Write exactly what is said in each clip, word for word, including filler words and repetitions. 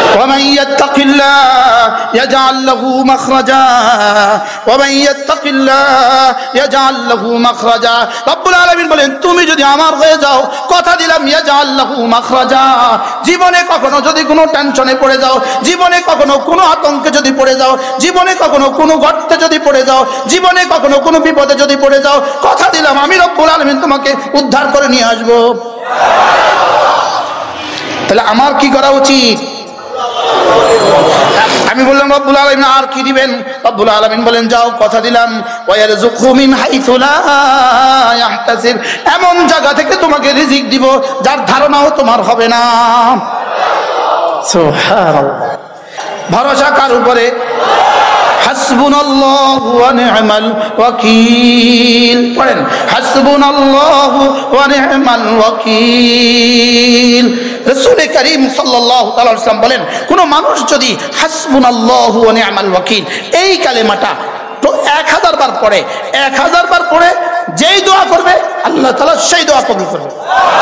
ومن يتق الله يجعل له مخرجا ومن يتق الله يجعل له مخرجا রব্বুল আলামিন বলেন তুমি যদি আমার হয়ে যাও কথা দিলাম ইয়াজআল লাহু মাখরাজা জীবনে কখনো যদি কোনো টেনশনে পড়ে যাও জীবনে কখনো কোনো আতঙ্কে যদি পড়ে যাও জীবনে কখনো কোনো গর্তে যদি পড়ে যাও জীবনে কখনো কোনো বিপদে যদি পড়ে যাও কথা দিলাম আমি রব্বুল আলামিন তোমাকে উদ্ধার করে নিয়ে আসব তাহলে আমার কি করা উচিত আমি বললাম রব্বুল আলামিন আর কি দিবেন রব্বুল আলামিন বলেন যাও কথা দিলাম ওয়ায়ারযুকহু মিন হাইসু লা ইয়াহতাসিব এমন জায়গা থেকে তোমাকে রিজিক দিব যার ধারণাও তোমার হবে না সুবহানাল্লাহ ভরসা কার উপরে হাসবুনাল্লাহু ওয়া নি'মাল ওয়াকিল পড়েন হাসবুনাল্লাহু ওয়া নি'মাল ওয়াকিল রাসূল করিম সাল্লাল্লাহু আলাইহি ওয়াসাল্লাম বলেন কোন মানুষ যদি হাসবুনাল্লাহু ওয়া নি'মাল ওয়াকিল এই কালেমাটা তো এক হাজার বার পড়ে এক হাজার বার পড়ে যেই দোয়া করবে আল্লাহ তাআলা সেই দোয়া কবুল করবে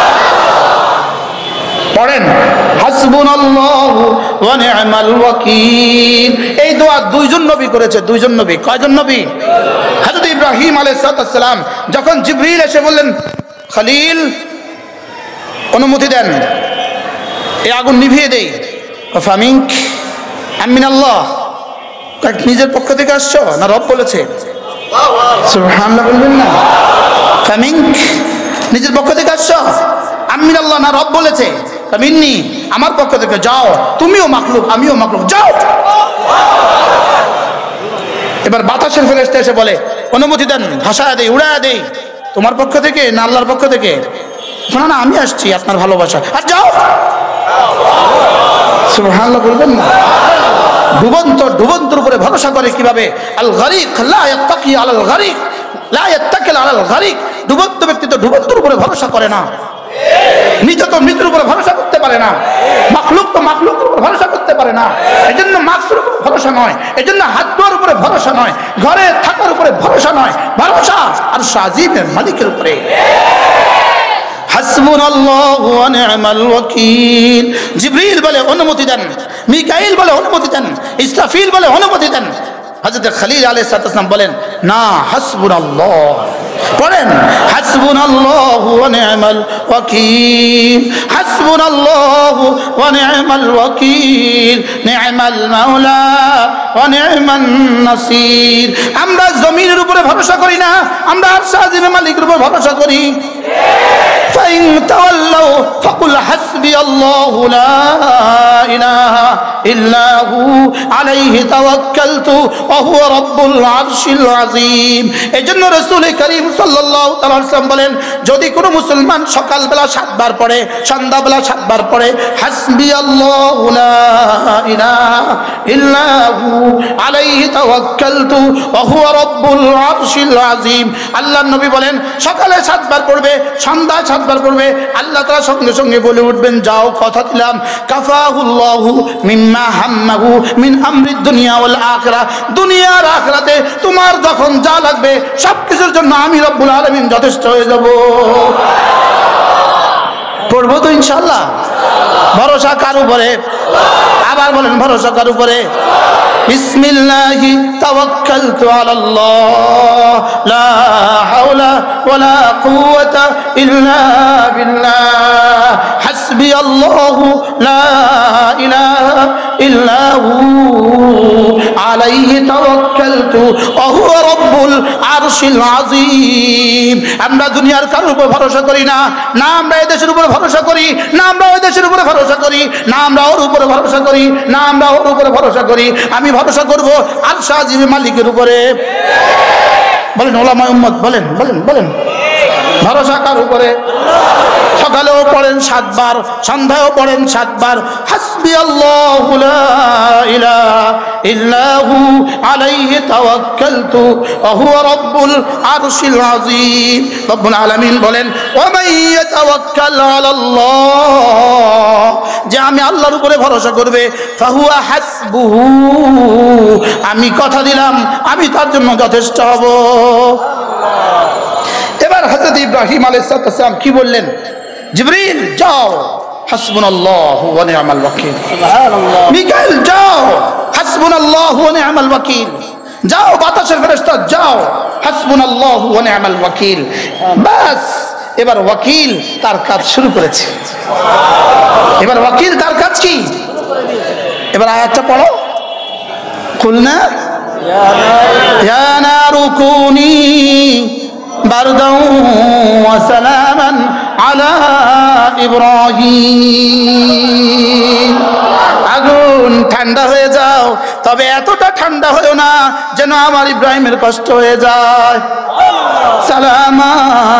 পড়েন হাসবুনাল্লাহু ওয়া নি'মাল ওয়াকিল এই দোয়া দুইজন নবী করেছে দুইজন নবী কয়জন নবী হযরত ইব্রাহিম আলাইহিস সালাম যখন জিবরিল এসে বললেন খলিল অনুমতি দেন এই আগুন নিভিয়ে দেই ফামিনক আমিনাল্লাহ নিজের পক্ষ থেকে আসছো না রব বলেছে সুবহানাল্লাহ বলবেন না ফামিনক নিজের পক্ষ থেকে আসছো আমিনাল্লাহ না রব বলেছে মিন্নি আমার পক্ষ থেকে যাও তুমিও মাখলুক আমিও মাখলুক যাও এবার বাতাসের ফেরেশতা এসে বলে অনুমতি দেন ভাষায় দেই উড়ায় দেই তোমার পক্ষ থেকে না আল্লাহর পক্ষ থেকে শোনা না আমি আসছি আপনার ভালোবাসা আর যাও সুবহানাল্লাহ বলবেন না ডুবন্ত ডুবন্তর উপরে ভরসা করে কিভাবে আল গরিক লা ইয়াত্তাকি আলাল গরিক লা ইয়াত্তাকিল আলাল গরিক ডুবন্ত ব্যক্তি তো ডুবন্তর উপরে ভরসা করে না নিজে তো মৃত্যুর উপরে ভরসা করতে পারে না মাখলুক তো মাখলুকের উপর ভরসা করতে পারে না এজন্য মাকসুর উপর ভরসা নয় এজন্য হাত ধোয়ার উপরে ভরসা নয় ঘরে থাকার উপরে ভরসা নয় ভরসা আর আজিমের মালিকের উপরে হাসবুনাল্লাহু ওয়া নি'মাল ওয়াকিল জিবরিল বলে অনুমতি দেন মিকাইল বলে অনুমতি দেন ইসরাফিল বলে অনুমতি দেন হযরত খলিল আলাইহিস সালাম বলেন না হাসবুনাল্লাহ পড়েন হাসবুনাল্লাহু ওয়া নি'মাল ওয়াকিল হাসবুনাল্লাহু ওয়া নি'মাল ওয়াকিল নি'মাল মাওলা ওয়া নি'মান নাসির আমরা জমিনের উপরে ভরসা করি না আমরা আরশ আজিমের মালিকের উপর ভরসা করি ফাইন তাওয়াল্লাউ ফাকুল হাসবিয়াল্লাহু লা ইলাহা ইল্লা হু আলাইহি তাওয়াক্কালতু ওয়া হুয়া রাব্বুল আরশিল আযীম এজন্য রাসূল করিম সাল্লাল্লাহু আলাইহি ওয়াসাল্লাম বলেন যদি কোনো মুসলমান সকালবেলা সাতবার পড়ে সন্ধ্যাবেলা সাতবার পড়ে হাসবিয়াল্লাহু লা ইলাহা ইল্লা হু আলাইহি তাওয়াক্কালতু ওয়া হুয়া রাব্বুল আরশিল আযীম আল্লাহর নবী বলেন সকালে সাতবার পড়বে সন্ধ্যায় সাতবার পড়বে আল্লাহ তাআলা সঙ্গে সঙ্গে বলে উঠবেন যাও কথা দিলাম কাফাহুল্লাহু মিম্মা হাম্মাহু মিন আমরিদ দুনিয়া ওয়াল আখিরাহ দুনিয়া আর আখিরাতে তোমার যখন যা লাগবে সবকিছুর জন্য আমি রব্বুল আলামিন যথেষ্ট হয়ে যাব পড়বো তো ইনশাআল্লাহ ভরসা কার উপরে আবার বলেন ভরসা কার উপরে বিসমিল্লাহি তাওয়াক্কালতু আলাল্লাহ লা হাওলা ওয়ালা কুওয়াতা ইল্লা বিল্লাহ হাসবিয়াল্লাহু লা ইলাহা ইল্লা হু আলাইহি তাওয়াক্কালতু ওয়া হুয়া রাব্বুল আরশিল আযীম আমরা দুনিয়ার কারোর উপর ভরসা করি না না আমরা এই দেশের উপর ভরসা করি না আমরা ওই দেশের উপরে ভরসা করি না আমরা ওর উপরে ভরসা করি না আমরা ওর উপরে ভরসা করি আমি ভরসা করব আরশ আজিমের মালিকের উপরে বলেন ওলামা উম্মত বলেন বলেন বলেন ভরসা কার উপরে সকালেও পড়েন সাতবার সন্ধ্যায়ও পড়েন সাতবার হাসবিয়াল্লাহু লা ইলাহা ইল্লা হু আলাইহি তাওয়াক্কালতু ওয়া হুয়া রাব্বুল আরশিল আযীম রব্বুল আলামিন বলেন ওয়া মান ইয়াতাওয়াক্কাল আলাল্লাহ যে আমি আল্লাহর উপরে ভরসা করবে ফাহুয়া হাসবুহু আমি কথা দিলাম আমি তার জন্য যথেষ্ট হব এবার হযরত ইব্রাহিম আলাইহিস সালাম কি বললেন জিবরিল যাও হাসবুনাল্লাহু ওয়া নি'মাল ওয়াকিল। সুবহানাল্লাহ। মিকাইল যাও, হাসবুনাল্লাহু ওয়া নি'মাল ওয়াকিল। যাও বাতাসের ফেরেশতা যাও, হাসবুনাল্লাহু ওয়া নি'মাল ওয়াকিল। বাস এবার ওয়াকিল তার কাজ শুরু করেছে। এবার ওয়াকিল তার কাজ কি? এবার আয়াতটা পড়ো। কুলনা ইয়া নারু কুনি বারদান ওয়া সালামান আলা ইব্রাহিম। আগুন ঠান্ডা হয়ে যাও, তবে এতটা ঠান্ডা হয়েও না যেন আমার ইব্রাহিমের কষ্ট হয়ে যায়। সালামা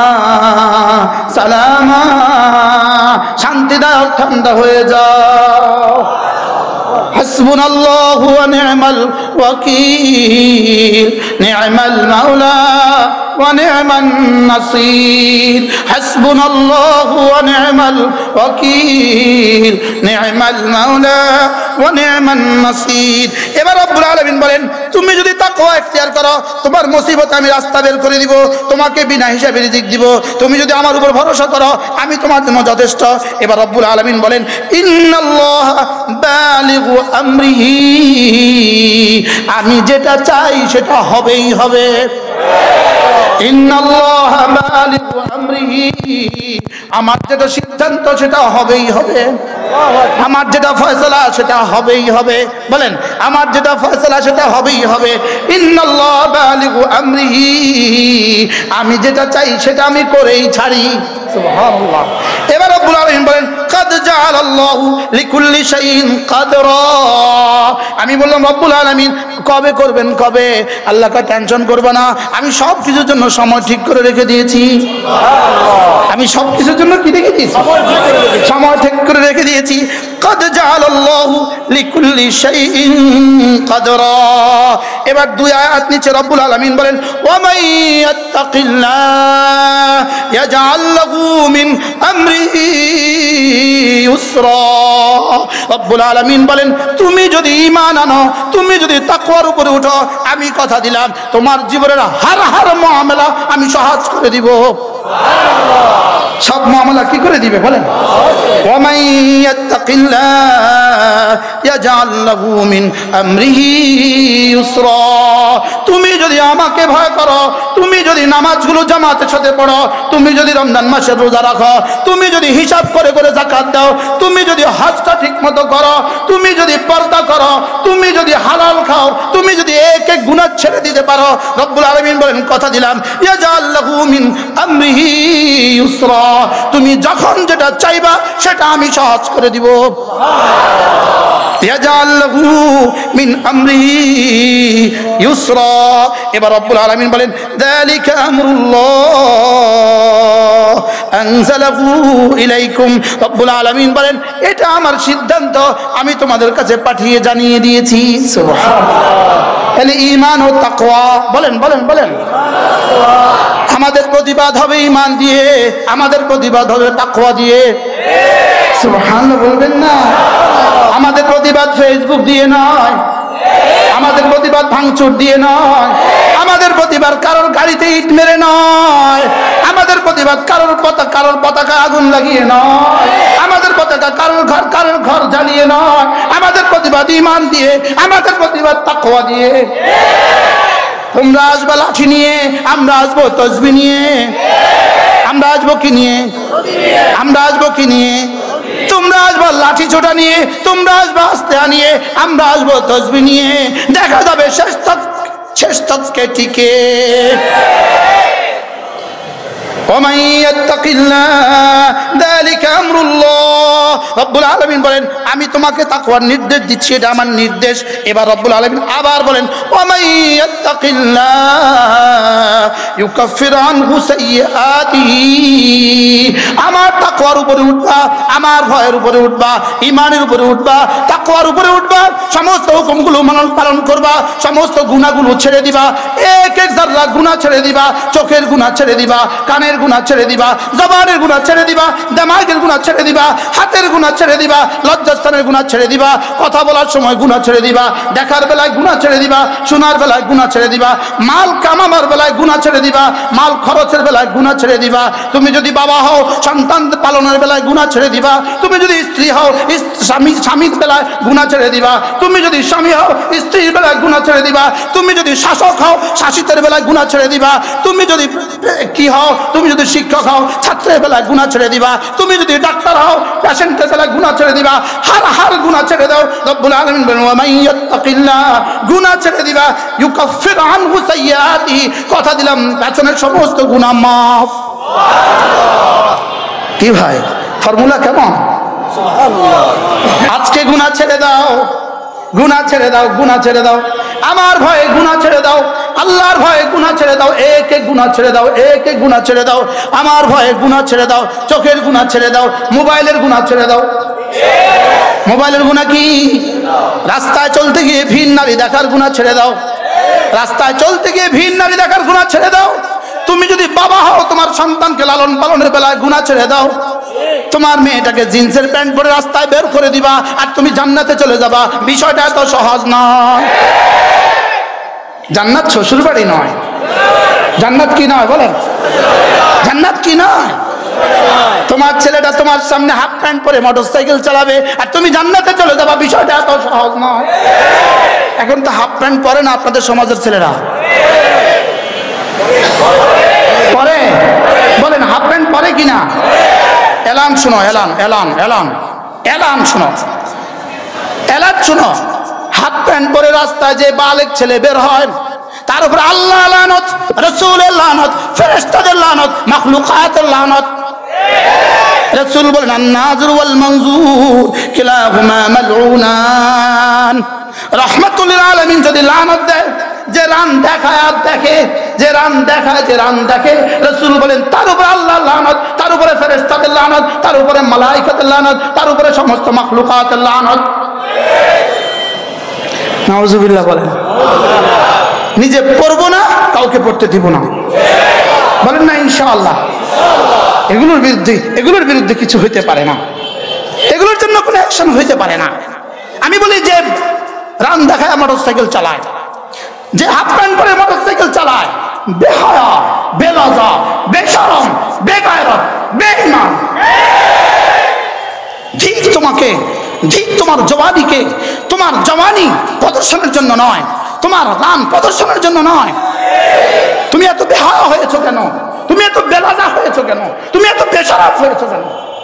সালামা, শান্তিদায়ক ঠান্ডা হয়ে যাও। হাসবুনাল্লাহু ওয়া নি'মাল ওয়াকিল, নি'মাল মাওলা ওয়া নি'মান নাসির। হাসবুনাল্লাহু ওয়া নি'মাল ওয়াকিল, নি'মাল মাওলা ওয়া নি'মান নাসির। এবার রব্বুল আলামিন বলেন, তুমি যদি তাকওয়া ইখতিয়ার করো, তোমার মুসিবতে আমি রাস্তা বের করে দিব, তোমাকে বিনা হিসাবে রিজিক দিব। তুমি যদি আমার উপর ভরসা করো, আমি তোমার জন্য যথেষ্ট। এবার রব্বুল আলামিন বলেন, ইন্নাল্লাহা বালিগু আমরিহি, আমি যেটা চাই সেটা হবেই হবে। ইন্নাল্লাহা বালিগু আমরিহি, আমার যেটা সিদ্ধান্ত সেটা হবেই হবে। আমার যেটা ফয়সালা সেটা হবেই হবে। বলেন, আমার যেটা ফয়সালা সেটা হবেই হবে। ইন্নাল্লাহা বালিগু আমরিহি, আমি যেটা চাই সেটা আমি করেই ছাড়ি। সুবহানাল্লাহ। এবার রব্বুল আলামিন বলেন, কাদ জাআলাল্লাহু লিকুল্লি শাইইন কাদরা। আমি বললাম, রব্বুল আলামিন কবে করবেন কবে? আল্লাহ কা টেনশন করবে না, আমি সব কিছুর জন্য সময় ঠিক করে রেখে দিয়েছি। আমি সব কিছুর জন্য কি রেখে দিয়েছি? সময় ঠিক করে রেখে দিয়েছি। কাদ জাআলাল্লাহু লিকুল্লি শাইইন কাদরা। এবার দুই আয়াত নিচে রব্বুল আলামিন বলেন, ওয়া মান ইয়াত্তাকিল্লাহ ইয়াজআল লাহু মিন আমরিহি ইউসরা। রব্বুল আলামিন বলেন, তুমি যদি ঈমান আনো, তুমি যদি তাকওয়ার উপরে উঠো, আমি কথা দিলাম তোমার জীবনের হার হার মুআমালা আমি সহজ করে দিব। সব মামলা কি করে দিবে বলেন? ওয়া মান ইয়াত্তাকিল্লাহ ইয়াজআল লাহু মিন আমরিহি ইউসরা। তুমি যদি আমাকে ভয় করো, তুমি যদি নামাজগুলো জামাতের সাথে পড়ো, তুমি যদি রমজান মাসে রোজা রাখো, তুমি যদি হিসাব করে করে যাকাত দাও, তুমি যদি হজটা ঠিকমতো করো, তুমি যদি পর্দা করো, তুমি যদি হালাল খাও, তুমি যদি এক এক গুনাহ ছেড়ে দিতে পারো, রব্বুল আলামিন বলেন কথা দিলাম ইয়াজআল লাহু মিন আমরিহি ইউসরা। তুমি যখন যেটা চাইবা সেটা আমি সহজ করে দিব। ইয়াজআল লাহু মিন আমরিহি ইউসরা। এবার রব্বুল আলামিন বলেন, যালিকা আমরুল্লাহ আনজালাহু ইলাইকুম। রব্বুল আলামিন বলেন, এটা আমার সিদ্ধান্ত, আমি তোমাদের কাছে পাঠিয়ে জানিয়ে দিয়েছি। সুবহানাল্লাহ। তাহলে ঈমান ও তাকওয়া, বলেন বলেন বলেন। আমাদের প্রতিবাদ হবে ঈমান দিয়ে, আমাদের প্রতিবাদ হবে তাকওয়া দিয়ে। সুবহানাল্লাহ বলবেন না? আমাদের প্রতিবাদ ফেসবুক দিয়ে নয়, আমাদের প্রতিবাদ ভাঙচুর দিয়ে নয়, আমাদের প্রতিবাদ কারোর গাড়িতে ইট মেরে নয়, আমাদের প্রতিবাদ কারোর পতাকা কারোর পতাকা আগুন লাগিয়ে নয়, আমাদের পতাকা কারোর ঘর কারোর ঘর জ্বালিয়ে নয়, আমাদের প্রতিবাদ ঈমান দিয়ে, আমাদের প্রতিবাদ তাকওয়া দিয়ে। তোমরা আসবা লাঠি নিয়ে, আমরা আসবো তসবিহ নিয়ে। আমরা আসবো কি নিয়ে? আমরা আসবো কি নিয়ে? তোমরা আসবা লাঠি ছোটা নিয়ে, তোমরা আসবা আস্তে নিয়ে, আমরা আসবো তসবিহ নিয়ে। দেখা যাবে শেষ তক শেষ তককে টিকে। ওয়া ইয়াত্তাকিল্লাহ যালিকা আমরুল্লাহ। রব্বুল আলামিন বলেন, আমি তোমাকে তাকওয়ার নির্দেশ দিচ্ছি, এটা আমার নির্দেশ। এবার রব্বুল আলামিন আবার বলেন, ওয়া ইয়াত্তাকিল্লাহ ইউকাফির আনহু সাইয়্যাতিহি। আমার তাকওয়ার উপরে উঠবা, আমার ভয়ের উপরে উঠবা, ঈমানের উপরে উঠবা, তাকওয়ার উপরে উঠবা, সমস্ত হুকুমগুলো পালন করবা, সমস্ত গুনাহগুলো ছেড়ে দিবা, এক এক যারা গুনাহ ছেড়ে দিবা, চোখের গুনাহ ছেড়ে দিবা, কানের গুনাহ ছেড়ে দিবা, জবানের গুনাহ ছেড়ে দিবা, দিমাগের গুনাহ ছেড়ে দিবা, হাতের গুনাহ ছেড়ে দিবা, লজ্জাস্থানের গুনাহ ছেড়ে দিবা, কথা বলার সময় গুনাহ ছেড়ে দিবা, দেখার বেলায় গুনাহ ছেড়ে দিবা, শোনার বেলায় গুনাহ ছেড়ে দিবা, মাল কামাবার বেলায় গুনাহ ছেড়ে দিবা, মাল খরচের বেলায় গুনাহ ছেড়ে দিবা। তুমি যদি বাবা হও সন্তান পালনের বেলায় গুনাহ ছেড়ে দিবা, তুমি যদি স্ত্রী হও স্বামী স্বামীর বেলায় গুনাহ ছেড়ে দিবা, তুমি যদি স্বামী হও স্ত্রীর বেলায় গুনাহ ছেড়ে দিবা, তুমি যদি শাসক হও শাসিতের বেলায় গুনাহ ছেড়ে দিবা, তুমি যদি কি হও, তুমি যদি শিক্ষক হও ছাত্রের বেলায় গুনাহ ছেড়ে দিবা, তুমি যদি ডাক্তার হও পেশেন্টের বেলায় গুনাহ ছেড়ে দিবা, হার হার গুনাহ ছেড়ে দাও। রব্বুল আলামিন বলেন ওয়া মান ইয়াত্তাকিল্লাহ, গুনাহ ছেড়ে দিবা, ইউকাফির আনহু সাইয়্যাতিহি, কথা দিলাম পেছনের সমস্ত গুনাহ মাফ। কি ভাই ফর্মুলা কেমন? আজকে গুনাহ ছেড়ে দাও, গুনাহ ছেড়ে দাও, গুনাহ ছেড়ে দাও, আমার ভয়ে গুনাহ ছেড়ে দাও, আল্লাহর ভয়ে গুনাহ ছেড়ে দাও, এক এক গুনাহ ছেড়ে দাও, এক এক গুনাহ ছেড়ে দাও, আমার ভয়ে গুনাহ ছেড়ে দাও, চোখের গুনাহ ছেড়ে দাও, মোবাইলের গুনাহ ছেড়ে দাও। মোবাইলের গুনাহ কি? রাস্তায় চলতে গিয়ে ভিন নারী দেখার গুনাহ ছেড়ে দাও, রাস্তায় চলতে গিয়ে ভিন নারী দেখার গুনাহ ছেড়ে দাও। তুমি যদি বাবা হও তোমার সন্তানকে লালন পালনের বেলায় গুনাহ ছেড়ে দাও। তোমার মেয়েটাকে জিন্সের প্যান্ট পরে রাস্তায় বের করে দিবা আর তুমি জান্নাতে চলে যাবা, বিষয়টা এত সহজ নয়। জান্নাত শ্বশুর বাড়ি নয়। জান্নাত কি নয় বলেন? জান্নাত কি নয়? তোমার ছেলেটা তোমার সামনে হাফ প্যান্ট পরে মোটরসাইকেল চালাবে আর তুমি জান্নাতে চলে যাবা, বিষয়টা এত সহজ নয়। এখন তো হাফ প্যান্ট পরে না আপনাদের সমাজের ছেলেরা, পরে বলেন হাফ প্যান্ট পরে কিনা? এলান শুনো, এলান এলান এলান এলান শুনো, এলান শুনো। হাফ প্যান্ট পরে রাস্তায় যে বালেক ছেলে বের হয় তার উপর আল্লাহ লানত, রাসূলের লানত, ফেরেশতাদের লানত, মাখলুকাতের লানত। রাসূল বলেন আন-নাযির ওয়াল মানযুর কিলাহুমা মালউনান। রাহমাতুল লিল আলামিন যদি লানত দেয়, যে রান দেখায় আর দেখে, যে রান দেখায় যে রান দেখে, রাসূল বলেন তার উপর আল্লাহর লানত, তার উপরে ফেরেশতাদের লানত, তার উপরে মালায়েকাতের লানত, তার উপরে সমস্ত মাখলুকাতের লানত। নাউযুবিল্লাহ বলেন। নিজে পড়বো না, কাউকে পড়তে দিব না, বলেন না ইনশাআল্লাহ। এগুলোর বিরুদ্ধে এগুলোর বিরুদ্ধে কিছু হইতে পারে না, এগুলোর জন্য কোনো অ্যাকশন হইতে পারে না। আমি বলি যে রান দেখায় মোটরসাইকেল চালায়, যে হাফ প্যান্ট পরে মোটরসাইকেল চালায়, বেহায়া, বেলজ্জা, বেশরম, বেগায়রত, বেঈমান। ঠিক তোমাকে, ঠিক তোমার জওয়ানিকে, তোমার জওয়ানি প্রদর্শনের জন্য নয়, তোমার রান প্রদর্শনের জন্য নয়। তুমি এত বেহায়া হয়েছো কেন? তুমি এত বেলাজা হয়েছো কেন? তুমি এত বেশরম হয়েছো কেন?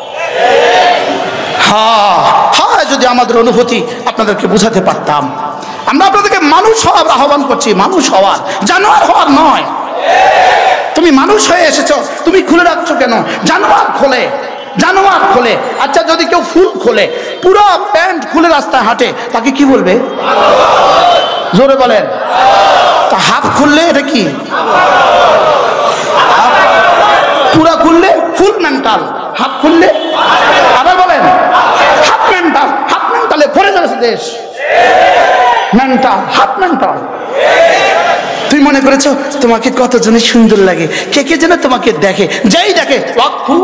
হ্যাঁ হ্যাঁ, যদি আমাদের অনুভূতি আপনাদেরকে বুঝাতে পারতাম। আমরা আপনাদেরকে মানুষ হওয়ার আহ্বান করছি, মানুষ হওয়ার, জানোয়ার হওয়ার নয়। তুমি মানুষ হয়ে এসেছো, তুমি খুলে রাখছো কেন? জানোয়ার খোলে, জানোয়ার খোলে। আচ্ছা যদি কেউ ফুল খোলে, পুরো প্যান্ট খুলে রাস্তায় হাঁটে, তাকে কি বলবে? জোরে বলেন। তা হাফ খুললে এটা কি? পুরা খুললে ফুল মেন্টাল, হাফ খুললে আবার বলেন হাফ মেন্টাল। হাফ মেন্টালে ভরে যাচ্ছে দেশ, মেন্টাল, হাফ মেন্টাল। তুই মনে করেছো তোমাকে কতজনে সুন্দর লাগে, কে কে যেন তোমাকে দেখে, যেই দেখে ওয়াকফু।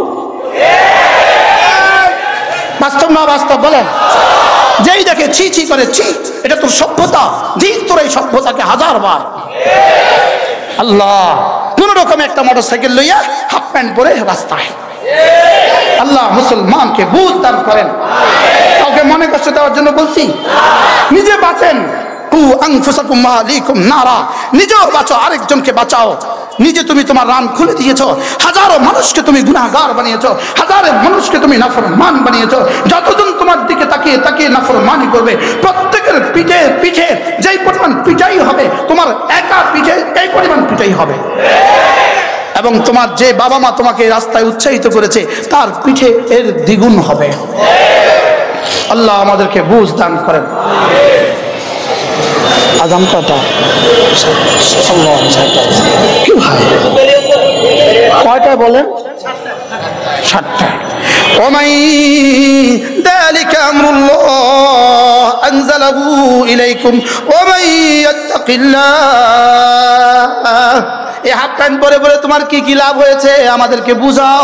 বাস্তব না বাস্তব বলেন? যেই দেখে ছি ছি করে, ছি এটা তোর সভ্যতা, দিক তোর এই সভ্যতাকে হাজার বার। আল্লাহ কোন রকম একটা মোটরসাইকেল লইয়া হাফ প্যান্ট পরে রাস্তায়, আল্লাহ মুসলমানকে বুঝ দান করেন। কাউকে মনে কষ্ট দেওয়ার জন্য বলছি, নিজে বাঁচেন। কু আনফুসাকুম ওয়া আহলিকুম নারা, নিজেও বাঁচো, আরেকজনকে বাঁচাও। নিজে তুমি তোমার রান খুলে দিয়েছো, হাজারো মানুষকে তুমি গুনাহগার বানিয়েছো, হাজারো মানুষকে তুমি নাফরমান বানিয়েছো। যতজন তোমার দিকে তাকিয়ে তাকিয়ে নাফরমানি করবে, প্রত্যেকের পিঠে পিঠে যেই পরিমাণ পিটাই হবে, তোমার একা পিঠে এই পরিমাণ পিটাই হবে। এবং তোমার যে বাবা মা তোমাকে রাস্তায় উৎসাহিত করেছে, তার পিঠে এর দ্বিগুণ হবে। আল্লাহ আমাদেরকে বুঝ দান করেন। আজান কটা? কি ভাই কয়টায় বলেন? সাতটায়। ওমাই যালিকা আমরুল্লাহ আনজালাহু ইলাইকুম ওমাই ইয়াত্তাকিল্লাহ এই হাফ প্যান্ট পরে পরে তোমার কি কি লাভ হয়েছে আমাদেরকে বুঝাও।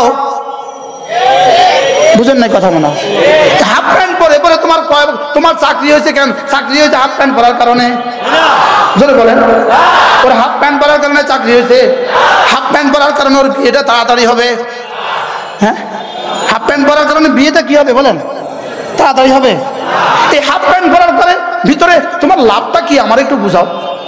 বুঝেন না কথা মনে হয়? হাফ প্যান্ট পরে পরে তোমার তোমার চাকরি হয়েছে কেন? চাকরি হয়েছে হাফ প্যান্ট পরার কারণে। জোরে বলেন। ওর হাফ প্যান্ট পরার কারণে চাকরি হয়েছে, হাফ প্যান্ট পরার কারণে ওর বিয়েটা তাড়াতাড়ি হবে। হ্যাঁ, হাফ প্যান্ট পরার কারণে বিয়েটা কি হবে বলেন? তাড়াতাড়ি হবে। এই হাফ প্যান্ট পরার পরে ভিতরে তোমার লাভটা কি আমার একটু বুঝাও।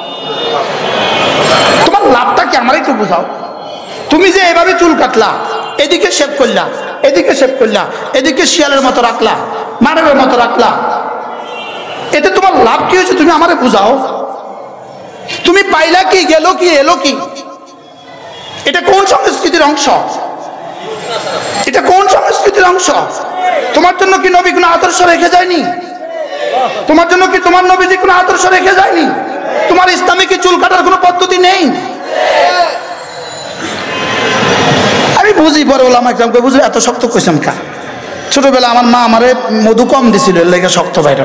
তোমার লাভটা কি আমার একটু বুঝাও। তুমি যে এভাবে চুল কাটলা, এদিকে শেভ করলা, এদিকে শেভ করলা, এদিকে শিয়ালের মতো রাখলা, মানবের মতো রাখলা, এতে তোমার লাভ কি হয়েছে তুমি আমারে বুঝাও। তুমি পাইলা কি, গেল কি, এলো কি? এটা কোন সংস্কৃতির অংশ? এটা কোন সংস্কৃতির অংশ? তোমার জন্য কি নবী কোনো আদর্শ রেখে যায়নি? তোমার জন্য কি তোমার নবীজি কোনো আদর্শ রেখে যায়নি? তোমার ইসলামে কি চুল কাটার কোনো পদ্ধতি নেই? আমি বুঝি পরে ওলামা একরাম কই, বুঝি এত শক্ত কইছেন কা? ছোটবেলা আমার মা আমারে মধু কম দিছিল, এর লেগে শক্ত বাইরে।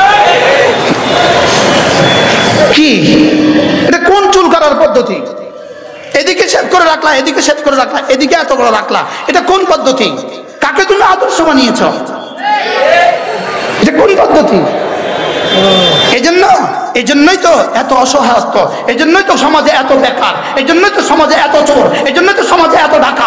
কি এটা কোন চুল কাটার পদ্ধতি? এদিকে শেভ করে রাখলা, এদিকে শেভ করে রাখলা, এদিকে এত করে রাখলা, এটা কোন পদ্ধতি? কাকে তুমি আদর্শ বানিয়েছ? এটা কোন পদ্ধতি? এই জন্য এই জন্যই তো এত অসহায়ত্ব, এই জন্যই তো সমাজে এত বেকার, এই জন্যই তো সমাজে এত চোর, এই জন্যই তো সমাজে এত ঢাকা।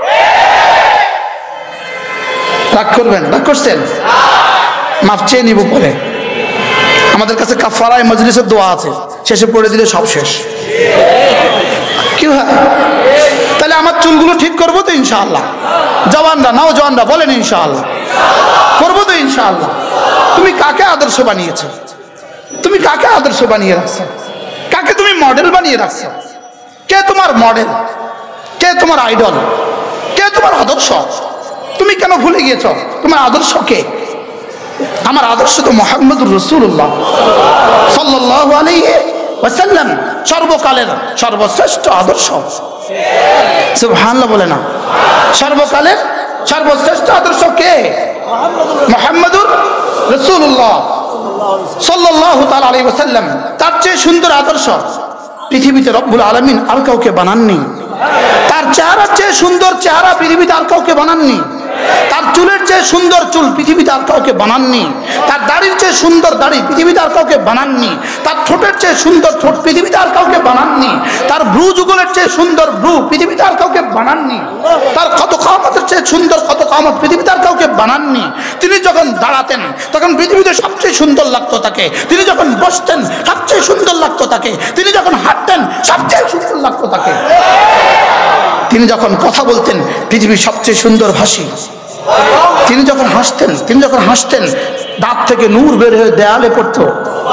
রাগ করবেন? রাগ করছেন? মাফ চেয়ে নিব পরে। আমাদের কাছে কাফারায়ে মজলিসের দোয়া আছে, শেষে পড়ে দিলে সব শেষ। কি হয়? তাহলে আমার চুলগুলো ঠিক করবো তো ইনশাআল্লাহ? জওয়ানরা, নাও জওয়ানরা বলেন ইনশাআল্লাহ করবো তো ইনশাআল্লাহ। তুমি কাকে আদর্শ বানিয়েছো? তুমি কাকে আদর্শ বানিয়ে রাখছো? কাকে তুমি মডেল বানিয়ে রাখছো? কে তোমার মডেল? কে তোমার আইডল? কে তোমার আদর্শ? তুমি কেন ভুলে গিয়েছো তোমার আদর্শ কে? আমার আদর্শ তো মুহাম্মদুর রাসূলুল্লাহ সাল্লাল্লাহু আলাইহি ওয়াসাল্লাম, সর্বকালের সর্বশ্রেষ্ঠ আদর্শ। সুবহানাল্লাহ বলে না? সর্বকালের সর্বশ্রেষ্ঠ আদর্শ কে? মুহাম্মদুর রাসূলুল্লাহ সাল্লাল্লাহু তাআলা আলাইহি ওয়াসাল্লাম। তার চেয়ে সুন্দর আদর্শ পৃথিবীতে রব্বুল আলামিন আর কাউকে বানাননি। তার চেহারার চেয়ে সুন্দর চেহারা পৃথিবীতে আর কাউকে বানাননি। তার চুলের চেয়ে সুন্দর চুল পৃথিবীতে আর কাউকে বানাননি। তার দাড়ির চেয়ে সুন্দর দাড়ি পৃথিবীতে আর কাউকে বানাননি। তার ঠোঁটের চেয়ে সুন্দর ঠোঁট পৃথিবীতে আর কাউকে বানাননি। তার ভ্রু যুগলের চেয়ে সুন্দর ভ্রু পৃথিবীতে আর কাউকে বানাননি। তার কত কামতের চেয়ে সুন্দর কত কামত পৃথিবীতে আর কাউকে বানাননি। তিনি যখন দাঁড়াতেন তখন পৃথিবীতে সবচেয়ে সুন্দর লাগতো তাকে। তিনি যখন বসতেন সবচেয়ে সুন্দর লাগতো তাকে। তিনি যখন হাঁটতেন সবচেয়ে সুন্দর লাগতো তাকে। তিনি যখন কথা বলতেন পৃথিবীর সবচেয়ে সুন্দর ভাষী। তিনি যখন হাসতেন তিনি যখন হাসতেন দাঁত থেকে নূর বের হয়ে দেয়ালে পড়তো।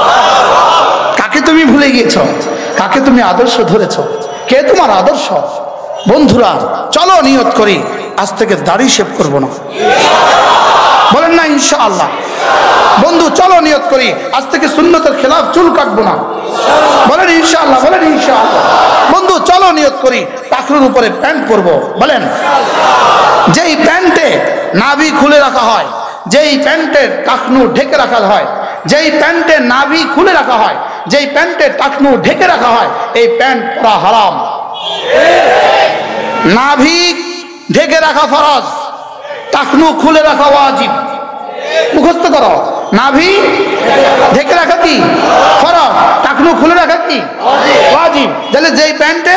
কাকে তুমি ভুলে গিয়েছো? কাকে তুমি আদর্শ ধরেছো? কে তোমার আদর্শ? বন্ধুরা চলো নিয়ত করি আজ থেকে দাড়ি শেভ করবো না। বলেন না ইনশাআল্লাহ? বন্ধু চলো নিয়ত করি আজ থেকে সুন্নতের খেলাফ চুল কাটবো না। বলেন ইনশাআল্লাহ? বলেন ইনশাআল্লাহ? বন্ধু চলো নিয়ত করি টাকনুর উপরে প্যান্ট পরবো। বলেন যেই প্যান্টে নাভি খুলে রাখা হয়, যেই প্যান্টের টাকনু ঢেকে রাখা হয়, যেই প্যান্টে নাভি খুলে রাখা হয়, যেই প্যান্টে টাকনু ঢেকে রাখা হয়, এই প্যান্ট পরা হারাম। নাভি ঢেকে রাখা ফরজ, টাকনু খুলে রাখা ওয়াজিব। মুখস্থ করো, নাভি ঢেকে রাখা কি ফরজ, টাকনু খুলে রাখা কি ওয়াজিব। তাহলে যেই প্যান্টে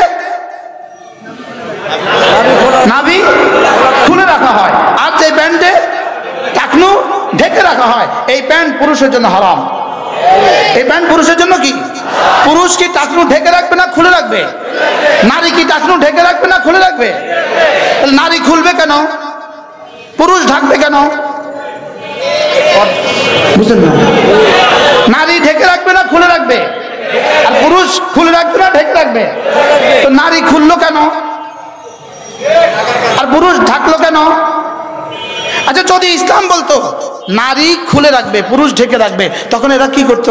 নাভি খুলে রাখা হয় আর যে প্যান্টে টাকনু ঢেকে রাখা হয়, এই প্যান্ট পুরুষের জন্য হারাম। এই প্যান্ট পুরুষের জন্য কি? পুরুষ কি টাকনু ঢেকে রাখবে না খুলে রাখবে? নারী কি টাকনু ঢেকে রাখবে না খুলে রাখবে? নারী খুলবে কেন? পুরুষ ঢাকবে কেন? বুঝলেন না? নারী ঢেকে রাখবে না খুলে রাখবে? আর পুরুষ খুলে রাখবে না ঢেকে রাখবে? তো নারী খুললো কেন আর পুরুষ ঢাকলো কেন? আচ্ছা যদি ইসলাম বলতো নারী খুলে রাখবে পুরুষ ঢেকে রাখবে, তখন এরা কি করত?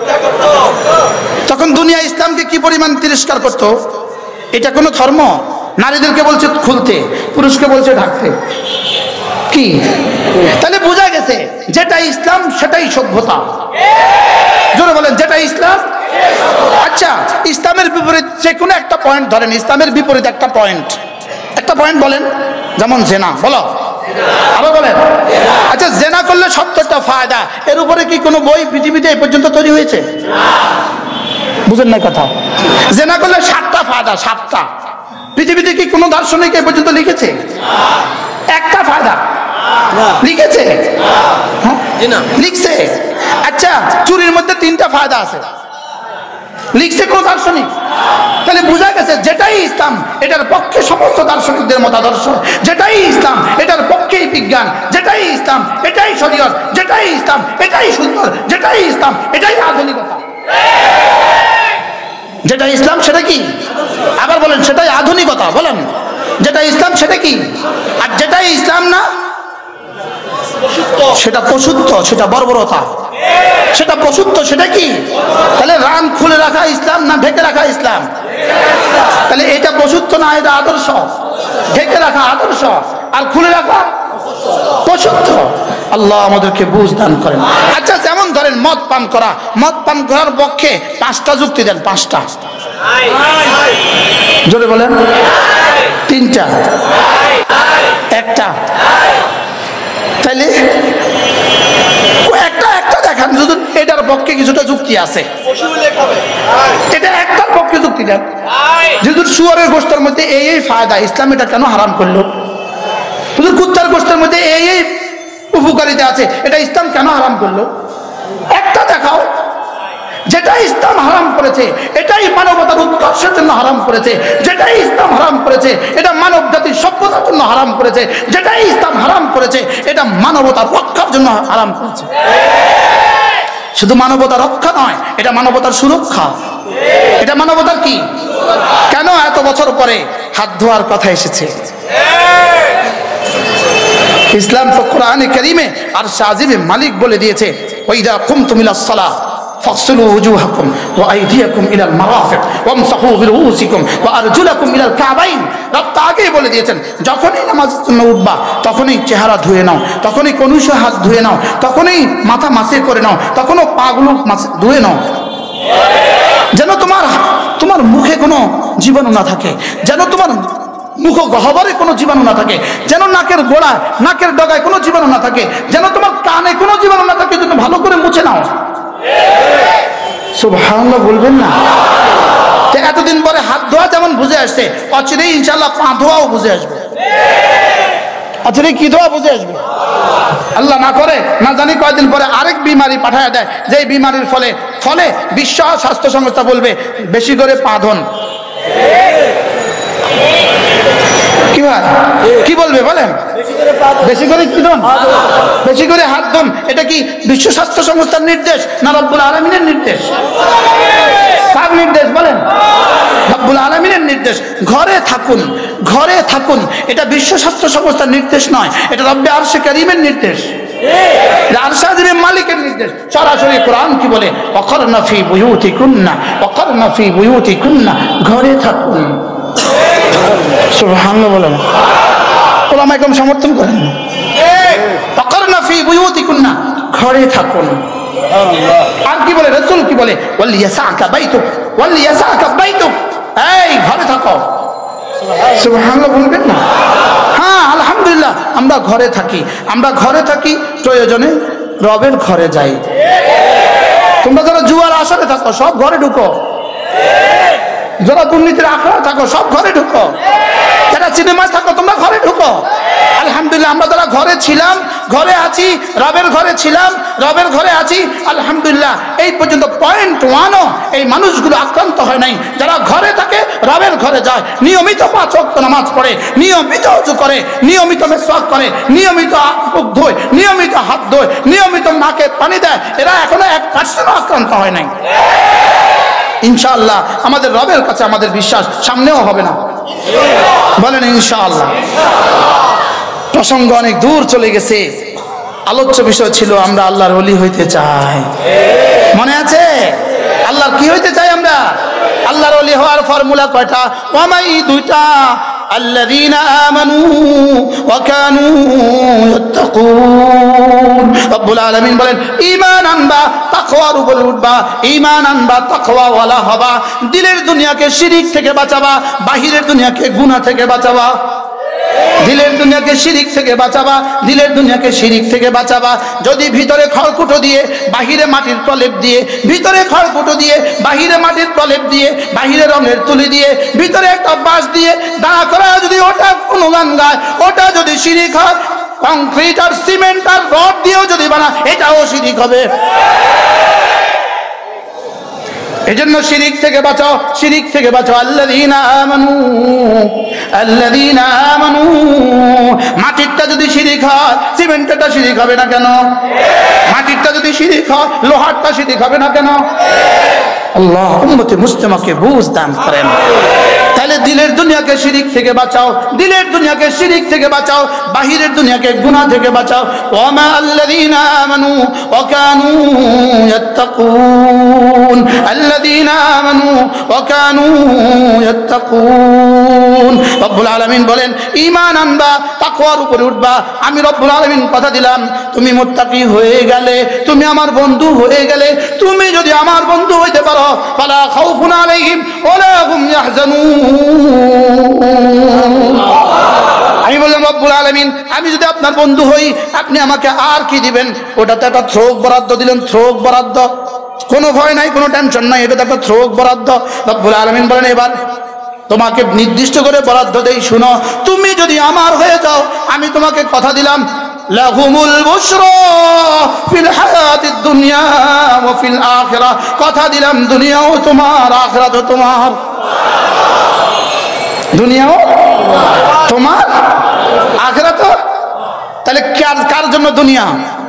তখন দুনিয়া ইসলামকে কি পরিমাণ তিরস্কার করত? এটা কোনো ধর্ম? নারীদেরকে বলছে খুলতে, পুরুষকে বলছে ঢাকতে। কি তাহলে বোঝা গেছে যেটা ইসলাম সেটাই সভ্যতা। জোরে বলেন যেটা ইসলাম। আচ্ছা আচ্ছা, ইসলামের বিপরীত যে কোনো একটা পয়েন্ট ধরেন, ইসলামের বিপরীত একটা পয়েন্ট, একটা পয়েন্ট বলেন। যেমন জেনা, বলো, আরো বলেন। আচ্ছা, জেনা করলে সত্তরটা ফায়দা, এর উপরে কি কোনো বই পৃথিবীতে এই পর্যন্ত তৈরি হয়েছে? বুঝেন না কথা? জেনা করলে সাতটা ফায়দা, সাতটা। পৃথিবীতে কি কোনো দার্শনিক এই পর্যন্ত লিখেছে? একটা ফায়দা লিখেছে? লিখছে? আচ্ছা, চুরির মধ্যে তিনটা ফায়দা আছে, লিখছে কোন দার্শনিক? তাহলে বোঝা গেছে যেটাই ইসলাম এটার পক্ষে সমস্ত দার্শনিকদের মতাদর্শ, যেটাই ইসলাম এটার পক্ষেই বিজ্ঞান, যেটাই ইসলাম এটাই শরীয়ত, যেটাই ইসলাম এটাই সুন্দর, যেটাই ইসলাম এটাই আধুনিকতা। যেটা ইসলাম সেটা কি? আবার বলেন, সেটাই আধুনিকতা। বলেন, যেটা ইসলাম সেটা কি? আর যেটাই ইসলাম না সেটা পশুত্ব, সেটা বর্বরতা, সেটা পশুত্ব, সেটা কি? তাহলে রান খুলে রাখা ইসলাম না ঢেকে রাখা ইসলাম? তাহলে এটা পশুত্ব না, এটা আদর্শ। ঢেকে রাখা আদর্শ, আর খুলে রাখা পশুত্ব। আল্লাহ আমাদেরকে বুঝ দান করেন। আচ্ছা, যেমন ধরেন মদ পান করা, মদ পান করার পক্ষে পাঁচটা যুক্তি দেন। পাঁচটা, জোরে বলেন। তিনটা, একটা। তাইলে একটা একটা দেখান যদি এটার পক্ষে কিছুটা যুক্তি আছে। এটা একটার পক্ষে যুক্তি দেন। যদি শুয়োরের গোশতের মধ্যে এই এই ফায়দা, ইসলাম এটা কেন হারাম করলো? যদি কুত্তার গোশতের মধ্যে এই এই উপকারিতা আছে, এটা ইসলাম কেন হারাম করলো? একটা দেখাও। যেটা ইসলাম হারাম করেছে এটাই মানবতার উৎকর্ষের জন্য হারাম করেছে, যেটাই ইসলাম হারাম করেছে এটা মানব জাতির সভ্যতার জন্য হারাম করেছে, যেটাই ইসলাম হারাম করেছে এটা মানবতার রক্ষার জন্য হারাম করেছে। শুধু মানবতা রক্ষা নয়, এটা মানবতার সুরক্ষা। এটা মানবতার কি? কেন এত বছর পরে হাত ধোয়ার কথা এসেছে? ইসলাম তো কোরআনে কারীমে আর শাজিবে মালিক বলে দিয়েছে, ওয়াইদা কুমতুম ইলাস সালাহ ফাগসিলু ওয়ুজুহাকুম ওয়া আইদিয়াকুম ইলাল মারাফিক ওয়ামসাহু বিরুউসিকুম ওয়া আরজুলাকুম ইলাল কাবাইন। রব আগেই বলে দিয়েছেন, যখনই নামাজের জন্য উঠবা তখনই চেহারা ধুয়ে নাও, তখনই কনুষে হাত ধুয়ে নাও, তখনই মাথা মাসে করে নাও, তখনও পাগুলো ধুয়ে নাও, যেন তোমার তোমার মুখে কোনো জীবাণু না থাকে, যেন তোমার মুখ গহ্বরে কোনো জীবাণু না থাকে, যেন নাকের গোড়া নাকের ডগায় কোনো জীবাণু না থাকে, যেন তোমার কানে কোনো জীবাণু না থাকে, যেন ভালো করে মুছে নাও। সুবহানাল্লাহ বলবেন না? এতদিন পরে হাত ধোয়া যেমন বুঝে আসছে, অচিরেই ইনশাআল্লাহ পা ধোয়াও বুঝে আসবে। অচিরেই কি ধোয়া বুঝে আসবে? আল্লাহ না করে না জানি কয়দিন পরে আরেক বিমারি পাঠায় দেয়, যেই বিমারির ফলে ফলে বিশ্ব স্বাস্থ্য সংস্থা বলবে বেশি করে পা ধোন। কি ভাই, কি বলবে বলেন? বেশি করে কি ধোন? বেশি করে হাত ধোন। এটা কি বিশ্ব স্বাস্থ্য সংস্থার নির্দেশ না রব্বুল আলামিনের নির্দেশ? কার নির্দেশ বলেন? রব্বুল আলামিনের নির্দেশ। ঘরে থাকুন, ঘরে থাকুন, এটা বিশ্ব স্বাস্থ্য সংস্থার নির্দেশ নয়, এটা রব্বে আরশে কারীমের নির্দেশ, আরশাজিমের মালিকের নির্দেশ। সরাসরি কোরআন কি বলে? ওয়াকারনা ফি বুয়ুতিকুন্না ওয়াকারনা ফি বুয়ুতিকুন্না, ঘরে থাকুন। সুবহানাল্লাহ বলেন। ওলামা একদম সমর্থন করেন। ওয়াকারনা ফি বুয়ুতিকুন্না, ঘরে থাকুন। আর কি বলে রাসূল? কি বলে? ওয়ালিয়াসাকা বাইতুক ওয়ালিয়াসাকা বাইতুক, এই ঘরে থাকো। সুবহানাল্লাহ বলবেন না? হ্যাঁ, আলহামদুলিল্লাহ আমরা ঘরে থাকি, আমরা ঘরে থাকি, প্রয়োজনে রবের ঘরে যাই। তোমরা যারা জুয়ার আসরে থাকো সব ঘরে ঢুকো, যারা দুর্নীতির আখড়ায় থাকো সব ঘরে ঢুকো, যারা সিনেমায় থাকো তোমরা ঘরে ঢুকো। আলহামদুলিল্লাহ আমরা যারা ঘরে ছিলাম, ঘরে আছি, রবের ঘরে ছিলাম, রবের ঘরে আছি, আলহামদুলিল্লাহ এই পর্যন্ত পয়েন্ট ওয়ানও এই মানুষগুলো আক্রান্ত হয় নাই। যারা ঘরে থাকে রবের ঘরে যায়, নিয়মিত পাঁচ ওয়াক্ত নামাজ পড়ে, নিয়মিত ওযু করে, নিয়মিত মিসওয়াক করে, নিয়মিত মুখ ধোয়, নিয়মিত হাত ধোয়, নিয়মিত নাকে পানি দেয়, এরা এখনো এক পার্সেন্টও আক্রান্ত হয় নাই। ইনশাআল্লাহ আমাদের রবের কাছে আমাদের বিশ্বাস, সামনেও হবে না। বলেন ইনশাআল্লাহ। প্রসঙ্গ অনেক দূর চলে গেছে, আলোচ্য বিষয় ছিল আমরা আল্লাহর ওলি হইতে চাই। মনে আছে? আল্লাহর কি হইতে চাই আমরা? আল্লাহর ওলি হওয়ার ফর্মুলা কয়টা? ওয়ামাই দুইটা, আল্লাযীনা আমানু ওয়া কানু ইয়াত্তাকুন। রব্বুল আলামিন বলেন ঈমান আনবা, তাকওয়ার উপরে উঠবা, ঈমান আনবা, তাকওয়া ওয়ালা হবা, দিলের দুনিয়াকে শিরিক থেকে বাঁচাবা, বাহিরের দুনিয়াকে গুনাহ থেকে বাঁচাবা। দিলের দুনিয়াকে শিরিক থেকে বাঁচাবা, দিলের দুনিয়াকে শিরিক থেকে বাঁচাবা। যদি ভিতরে খড়কুটো দিয়ে বাহিরে মাটির প্রলেপ দিয়ে, ভিতরে খড়কুটো দিয়ে বাহিরে মাটির প্রলেপ দিয়ে, বাহিরে রঙের তুলি দিয়ে, ভিতরে একটা বাঁশ দিয়ে দাঁড়া করা যদি ওটা কোনো গান গায়, ওটা যদি শিরিক হয়, কংক্রিট আর সিমেন্ট আর রড দিয়েও যদি বানা, এটাও শিরিক হবে। এজন্য শিরিক থেকে বাঁচাও, শিরিক থেকে বাঁচাও। আল্লাযীনা আমানু, আল্লাযীনা আমানু। মাটিরটা যদি শিরিক হয়, সিমেন্টটা শিরিক হবে না কেন? মাটিরটা যদি শিরিক হয়, লোহারটা শিরিক হবে না কেন? আল্লাহ উম্মতে মুসলিমাকে বুঝ দান করেন। তাহলে দিলের দুনিয়াকে শিরিক থেকে বাঁচাও, দিলের দুনিয়াকে শিরিক থেকে বাঁচাও, বাহিরের দুনিয়াকে গুনাহ থেকে বাঁচাও। ওয়া মা আল্লাযীনা আমানু ওয়া কানু ইয়াত্তাকুন, আল্লাযীনা আমানু ওয়া কানু ইয়াত্তাকুন। রব্বুল আলামিন বলেন ঈমান আনবা, তাকওয়ার উপরে উঠবা। আমি রব্বুল আলামিন কথা দিলাম, তুমি মুত্তাকি হয়ে গেলে, তুমি আমার বন্ধু হয়ে গেলে, তুমি যদি আমার বন্ধু হইতে পারো, ফালা খাউফুন আলাইহিম ওয়ালা হুম ইয়াহজানুন। আমি বললাম রব্বুল আলামিন, আমি যদি আপনার বন্ধু হই, আপনি আমাকে আর কি দিবেন? ওটাতে একটা থ্রোক বরাদ্দ দিলেন, থ্রোক বরাদ্দ, কোনো ভয় নাই, কোনো টেনশন নাই, এটা তো একটা থ্রোক বরাদ্দ। রব্বুল আলামিন বলেন এবার তোমাকে নির্দিষ্ট করে বরাদ্দ দেই, শুনো, তুমি যদি আমার হয়ে যাও, আমি তোমাকে কথা দিলাম, লাহুমুল বুশরা ফিল হায়াতিদ দুনিয়া ওয়া ফিল আখিরাহ। কথা দিলাম দুনিয়াও তোমার, আখিরাতও তোমার। দুনিয়াও তোমার, আখিরাতও। তাহলে কার কার জন্য দুনিয়া?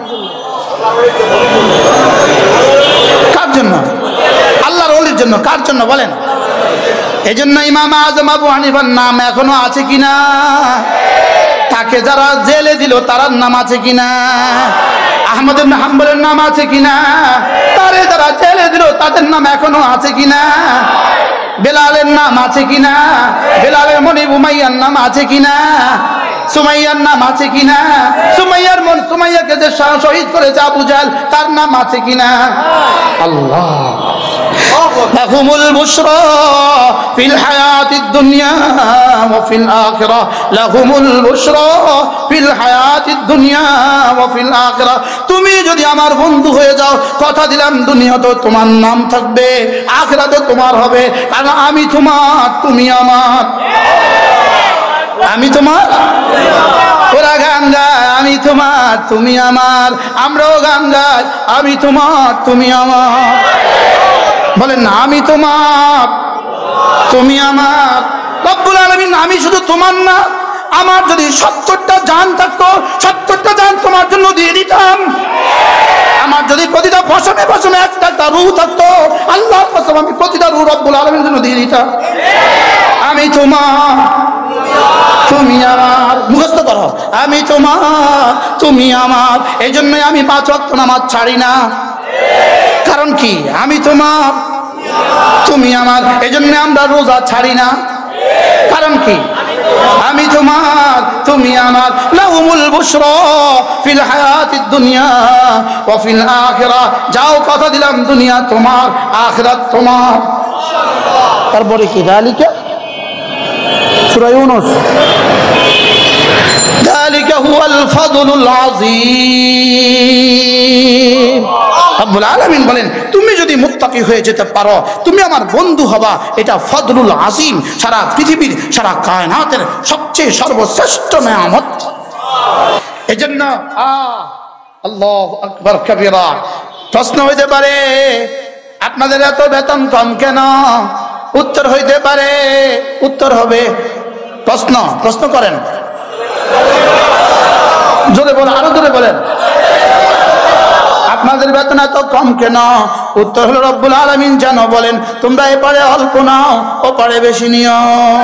কার জন্য? আল্লাহর ওলির জন্য। কার জন্য বলেন? এজন্য ইমাম আজম আবু হানিফার নাম এখনো আছে কিনা? তাকে যারা জেলে দিল তার নাম আছে কিনা? আহমদ ইবনে হাম্বলের নাম আছে কিনা? তারে যারা জেলে দিল তাদের নাম এখনো আছে কিনা? বেলালের নাম আছে কিনা? বেলালের মনি উমাইয়ার নাম আছে কিনা? সুমাইয়ার নাম আছে কিনা? সুমাইয়ার মন, সুমাইয়াকে যে শহীদ করেছে আবু জাহল, তার নাম আছে কিনা? আল্লাহ। লাহুমুল বুশরা ফিল হায়াতিদ দুনিয়া ওয়া ফিল আখিরাহ, লাহুমুল বুশরা ফিল হায়াতিদ দুনিয়া ওয়া ফিল আখিরাহ। তুমি যদি আমার বন্ধু হয়ে যাও, কথা দিলাম দুনিয়াতেও তোমার নাম থাকবে, আখিরাতেও তোমার হবে, কারণ আমি তোমার, তুমি আমার। আমি তোমার, ওরা গান গায় আমি তোমার, তুমি আমার। আমরাও গান গাই আমি তোমার, তুমি আমার। বলেন না, আমি তোমার, তুমি আমার। রব্বুল আলামিন আমি শুধু তোমার না, আমার যদি সত্তরটা জান থাকতো, সত্তরটা জান তোমার জন্য দিয়ে দিতাম। আমার যদি প্রতিটা ফসলে ফসলে একটা একটা রূহ থাকতো, আল্লাহর কসম আমি প্রতিটা রূহ রব্বুল আলামিনের জন্য দিয়ে দিতাম। আমি তোমার, তুমি আমার। মুখস্থ করো, আমি তোমার, তুমি আমার। এই জন্যই আমি পাঁচ ওয়াক্ত নামাজ ছাড়ি না। কারণ কি? আমি তোমার, তুমি আমার। এই জন্য আমরা রোজা ছাড়ি না। কারণ কি? আমি তোমার, তুমি আমার। লাহুমুল বুশরা ফিল হায়াতিদ দুনিয়া ওয়া ফিল আখিরাহ। যাও, কথা দিলাম দুনিয়া তোমার, আখিরাত তোমার। তারপরে কি? যালিকা সূরা ইউনূস, যালিকা হুয়াল ফাদলুল আযীম। রব্বুল আলামিন বলেন তুমি যদি মুত্তাকি হয়ে যেতে পারো, তুমি আমার বন্ধু হবা, এটা ফদলুল আযীম, সারা পৃথিবীর, সারা কায়নাতের সবচেয়ে সর্বশ্রেষ্ঠ নেয়ামত। এজন্য আল্লাহু আকবার কবীরা। প্রশ্ন হইতে পারে আপনাদের এত বেতন কম কেন? উত্তর হইতে পারে, উত্তর হবে প্রশ্ন। প্রশ্ন করেন, জোরে বলেন, আরো জোরে বলেন, আপনাদের বেতন এত কম কেন? উত্তর হলো রব্বুল আলামিন যেন বলেন তোমরা এপারে অল্প নাও, ওপারে বেশি নিও।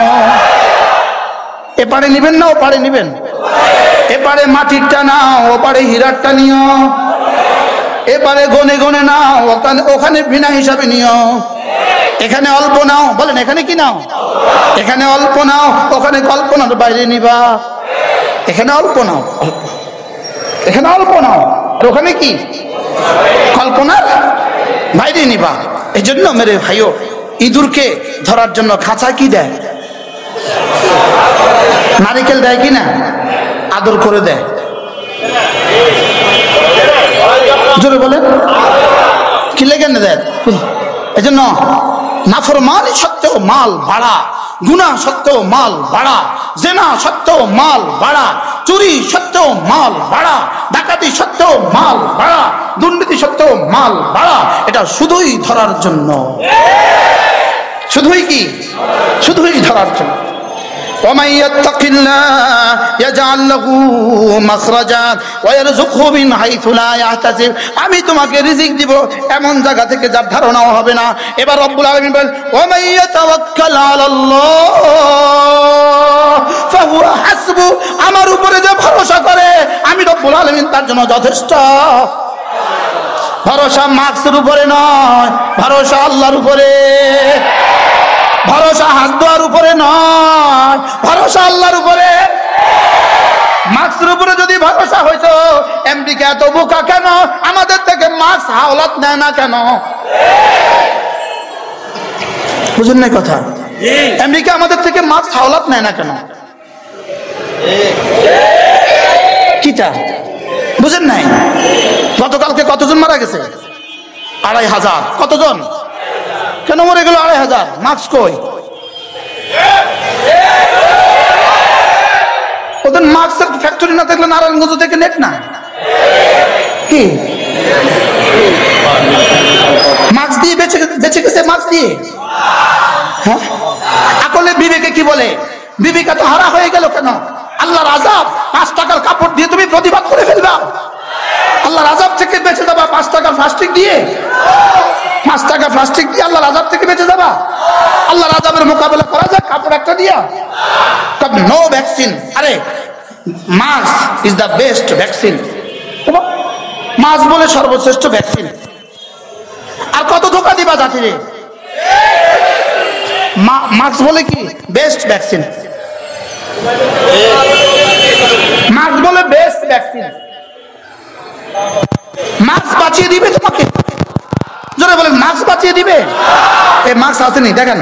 এপারে নিবেন না ওপারে নিবেন? এপারে মাটিরটা নাও, ওপারে হীরারটা নিও। এপারে গনে গনে নাও, ওখানে ওখানে বিনা হিসাবে নিও। এখানে অল্প নাও, বলেন এখানে কি নাও? এখানে অল্প নাও, ওখানে কল্পনার বাইরে নিবা। এখানে অল্প নাও, অল্প, এখানে অল্প নাও, আর ওখানে কি কল্পনার বাইরে নিবা। এই জন্য মেরে ভাইও, ইঁদুরকে ধরার জন্য খাঁচা কি দেয়? নারিকেল দেয় কি না? আদর করে দেয়। জোরে বলেন, কি লেগে না দেয়? এই জন্য নাফরমানি সত্ত্বেও মাল বাড়া, গুনাহ সত্ত্বেও মাল বাড়া, জেনা সত্ত্বেও মাল বাড়া, চুরি সত্ত্বেও মাল বাড়া, ডাকাতি সত্ত্বেও মাল বাড়া, দুর্নীতি সত্ত্বেও মাল বাড়া, এটা শুধুই ধরার জন্য। শুধুই কি? শুধুই ধরার জন্য। ومن يتق الله يجعل له مخرجا ويرزقه من حيث لا يحتسب। আমি তোমাকে রিজিক দিব এমন জায়গা থেকে যার ধারণাও হবে না। এবার রব্বুল আলামিন বলেন ومن يتوكل على الله فهو حسبه। আমার উপরে যে ভরসা করে আমি রব্বুল আলামিন তার জন্য যথেষ্ট। ভরসা মার্কসের উপরে নয়, ভরসা আল্লাহর উপরে। ভরসা হাত ধোয়ার উপরে নয়, ভরসা আল্লাহর উপরে। মার্কসের উপরে যদি ভরসা হইতো, আমেরিকা এত বোকা কেন? আমাদের থেকে মার্কস হাওলাত নেয় না কেন? বুঝুন না কথা? আমেরিকা আমাদের থেকে মার্কস হাওলাত নেয় না কেন? কিটা বুঝেন নাই? গতকালকে কতজন মারা গেছে? আড়াই হাজার। কতজন? কেন মরে গেল আড়াই হাজার? মার্কস কই? ওদের মার্কসের ফ্যাক্টরি না থাকলে নারায়ণগঞ্জ থেকে নেট না কি? মার্কস দিয়ে বেঁচে বেঁচে গেছে, মার্কস দিয়ে। হ্যাঁ, আকলে বিবেকে কি বলে? বিবেকা তো হারা হয়ে গেল কেন? আল্লাহর আযাব পাঁচ টাকার কাপড় দিয়ে তুমি প্রতিবাদ করে ফেলবা? আল্লাহর আযাব থেকে বেঁচে যাবা পাঁচ টাকার প্লাস্টিক দিয়ে? পাঁচ টাকা প্লাস্টিক দিয়ে আল্লাহর আযাব থেকে বেঁচে যাবা? আল্লাহর আযাবের মোকাবেলা করা যায় কাপড় একটা দিয়া? No vaccine. আরে mask is the best vaccine. Mask বলে সর্বশ্রেষ্ঠ ভ্যাকসিন। আর কত ধোকা দিবা জাতিরে? মাস্ক বলে কি বেস্ট ভ্যাকসিন? মাস্ক বলে বেস্ট ভ্যাকসিন। মাস্ক বাঁচিয়ে দিবে তোমাকে? জোরে বলেন, মাস্ক বাঁচিয়ে দিবে? এই মাস্ক আসেনি দেখেন,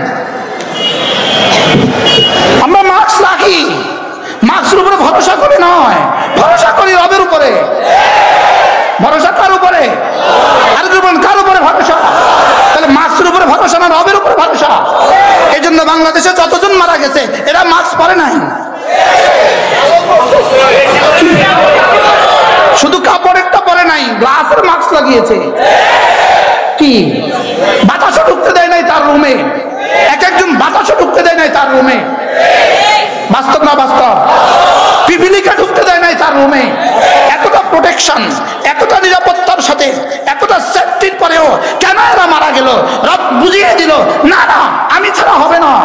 আমরা মাস্ক রাখি, মাস্কের উপরে ভরসা করি নয়, ভরসা করি রবের উপরে। ভরসা কার উপরে? আর বলেন কার উপরে ভরসা? তাহলে মাস্কের উপরে ভরসা না রবের উপরে ভরসা? এই জন্য বাংলাদেশে যতজন মারা গেছে এরা মাস্ক পরে নাই, শুধু কাপড়েরটা পরে নাই, গ্লাসের মাস্ক লাগিয়েছে। কি বাতাসও ঢুকতে দেয় নাই তার রুমে, এক একজন বাতাসও ঢুকতে দেয় নাই তার রুমে। বাস্তব না বাস্তব? পিপিলিকা ঢুকতে দেয় নাই তার রুমে। এতটা প্রোটেকশন, এতটা নিরাপত্তার সাথে, এতটা সেফটির পরেও কেন এরা মারা গেল? রব বুঝিয়ে দিল, না না আমি ছাড়া হবে না,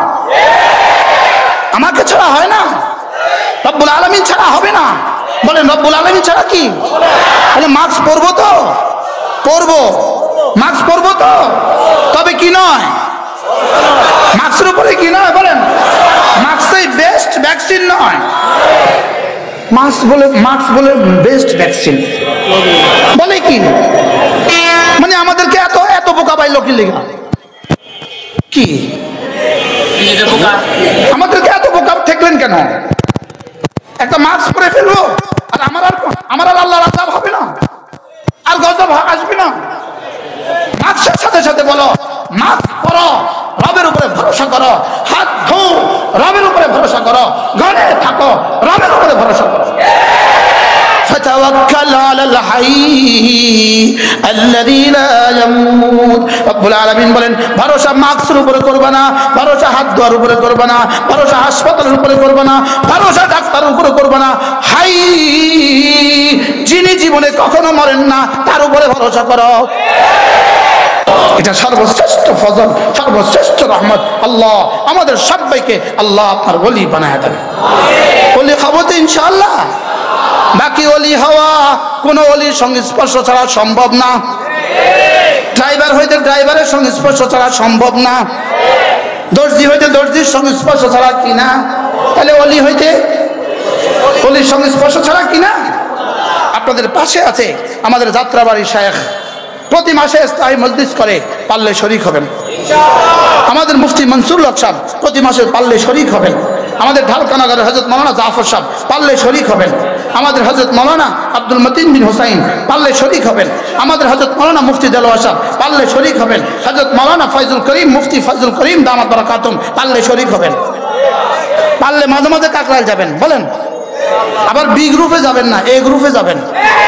আমাকে ছাড়া হয় না, রব্বুল আলামিন ছাড়া হবে না। বলেন রব্বুল আলামিন ছাড়া কি? তাহলে মাস্ক পরবো তো? পরবো। মাস্ক পরবো তো? তবে কি নয়? মাস্কের উপরে কি নয়? বলেন মাস্কই বেস্ট ভ্যাকসিন নয়? মাস্ক বলে, মাস্ক বলে বেস্ট ভ্যাকসিন বলে কি? মানে আমাদেরকে এত এত বোকা পাইলো কি লেগা? কি আমাদেরকে এত বোকা ঠেকলেন কেন? একটা মাস্ক পরে ফেলবো আর আমার আর আমার আর আল্লাহর আযাব হবে না, আর গজব আসবে না? মাস্কের সাথে সাথে বলো মাস্ক পরো, রবের উপরে ভরসা করো, হাত ধো, রবের উপরে ভরসা করো, ঘরে থাকো, রবের উপরে ভরসা করো। فتوكل على الحي الذي لا يموت। রব্বুল আলামিন বলেন ভরসা মাস্কের উপরে করবে না, ভরসা হাত ধোয়ার উপরে করবে না, ভরসা হাসপাতালের উপরে করবে না, ভরসা ডাক্তারের উপরে করবে না, হাই যিনি জীবনে কখনো মরেন না তার উপরে ভরসা করো। এটা সর্বশ্রেষ্ঠ ফজল, সর্বশ্রেষ্ঠ রহমত। আল্লাহ আমাদের সবাইকে আল্লাহ আপনার ওলি বানায় দেন। ওলি খাবো তো ইনশাআল্লাহ। বাকি ওলি হওয়া কোন ওলির সংস্পর্শ ছাড়া সম্ভব না। ড্রাইভার হইতে ড্রাইভারের সঙ্গে স্পর্শ ছাড়া সম্ভব না, দর্জি হইতে দর্জির সঙ্গে স্পর্শ ছাড়া কি না, তাহলে অলি হইতে অলির সঙ্গে স্পর্শ ছাড়া কি না। আপনাদের পাশে আছে আমাদের যাত্রাবাড়ি শায়েখ, প্রতি মাসে স্থায়ী মজলিস করে, পারলে শরীক হবেন। আমাদের মুফতি মনসুর হক সাহেব প্রতি মাসে পারলে শরীক হবেন। আমাদের ঢালকানগরের হযরত মাওলানা জাফর সাহেব পারলে শরীক হবেন। আমাদের হযরত মাওলানা আব্দুল মতিন বিন হুসাইন পারলে শরীক হবেন। আমাদের হযরত মাওলানা মুফতি দেলোয়ার সাহেব পারলে শরীক হবেন। হযরত মাওলানা ফয়জুল করিম মুফতি ফয়জুল করিম দামাত বারাকাতুম পারলে শরীক হবেন। পারলে মাঝে মাঝে কাকরাইল যাবেন, বলেন। আবার বি গ্রুপে যাবেন না, এ গ্রুপে যাবেন।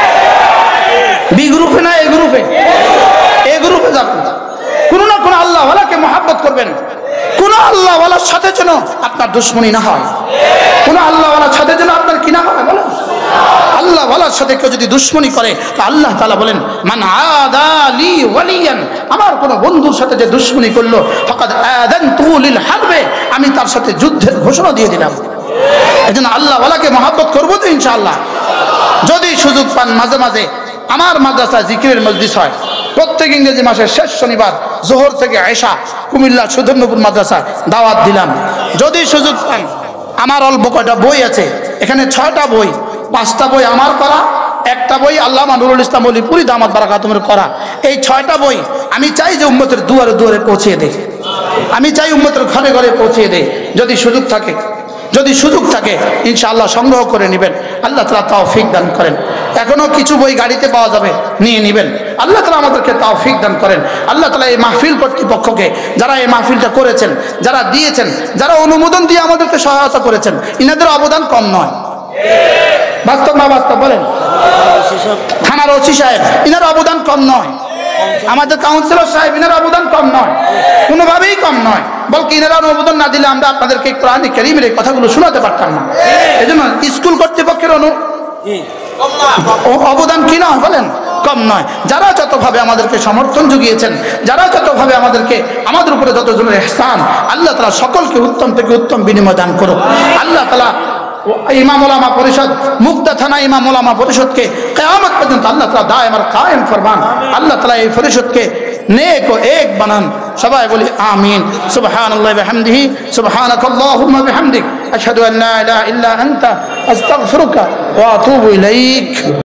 বি গ্রুপে না এ গ্রুপে, এ গ্রুপে যাবেন। কোন না কোন আল্লাহ ওয়ালাকে মহব্বত করবেন। কোন আল্লাহ ওয়ালার সাথে যেন আপনার দুশ্মনী না হয়, কোন আল্লাহ ওয়ালার সাথে যেন আপনার কি না হয়, বলেন। আল্লাহ ওয়ালার সাথে কেউ যদি দুশ্মনী করে তো আল্লাহ তাআলা বলেন মান আদা লি ওয়ালিয়ান, আমার কোন বন্ধুর সাথে যে দুশ্মনী করলো ফাকাদ আযানতু লিল হারবে, আমি তার সাথে যুদ্ধের ঘোষণা দিয়ে দিলাম। এজন্য আল্লাহ ওয়ালাকে মহব্বত করব তো ইনশাআল্লাহ। যদি সুযোগ পান মাঝে মাঝে আমার মাদ্রাসায় জিকিরের মজলিস হয়, প্রত্যেক ইংরেজি মাসের শেষ শনিবার জোহর থেকে আয়েশা কুমিল্লা সুধন্যপুর মাদ্রাসায় দাওয়াত দিলাম। যদি সুযোগ পান, আমার অল্প কয়টা বই আছে এখানে, ছয়টা বই, পাঁচটা বই আমার করা, একটা বই আল্লামা নুরুল ইসলাম অলিপুরি দামাত বারাকাতুমের করা। এই ছয়টা বই আমি চাই যে উম্মতের দুয়ারে দুয়ারে পৌঁছে দেয়, আমি চাই উম্মতের ঘরে ঘরে পৌঁছে দেয়। যদি সুযোগ থাকে, যদি সুযোগ থাকে ইনশাআল্লাহ সংগ্রহ করে নেবেন। আল্লাহ তাআলা তৌফিক দান করেন। এখনো কিছু বই গাড়িতে পাওয়া যাবে, নিয়ে নেবেন। আল্লাহ তাআলা আমাদেরকে তৌফিক দান করেন। আল্লাহ তাআলা এই মাহফিল কর্তৃপক্ষকে, যারা এই মাহফিলটা করেছেন, যারা দিয়েছেন, যারা অনুমোদন দিয়ে আমাদেরকে সহায়তা করেছেন, ইনাদের অবদান কম নয়। বাস্তব না বাস্তব, বলেন। থানার ওসি সাহেব, ইনার অবদান কম নয়। আমাদের কাউন্সিলর সাহেব, ইনার অবদান কম নয়, কোনোভাবেই কম নয়। বলকি ইনারা অনুমোদন না দিলে আমরা আপনাদেরকে কোরআন কারীমের এই কথাগুলো শোনাতে পারতাম না। এজন্য স্কুল কর্তৃপক্ষের অনু অবদান কি নয়, বলেন, কম নয়। যারা যতভাবে আমাদেরকে সমর্থন জুগিয়েছেন, যারা যতভাবে আমাদেরকে, আমাদের উপরে যতজনের ইহসান, আল্লাহ তাআলা সকলকে উত্তম থেকে উত্তম বিনিময় দান করুক। আল্লাহ তাআলা ইমাম ওলামা পরিষদ, মুক্তা থানা ইমাম ওলামা পরিষদকে কিয়ামত পর্যন্ত আল্লাহ তাআলা দায়েম আর কায়েম ফরমান। আল্লাহ তাআলা এই পরিষদকে নেক ও এক বানান। সবাই বলি আমিন। সুবহানাল্লাহি ওয়া বিহামদিহি, সুবহানাকাল্লাহুম্মা বিহামদিক, আশহাদু আন লা ইলাহা ইল্লা আনতা, আস্তাগফিরুকা ওয়া আতুবু ইলাইক।